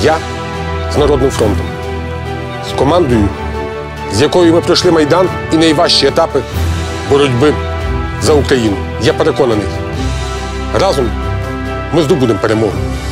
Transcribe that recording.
Я з Народним фронтом, з командою, з якою ми пройшли Майдан і найважчі етапи боротьби за Україну. Я переконаний, разом ми здобудемо перемогу.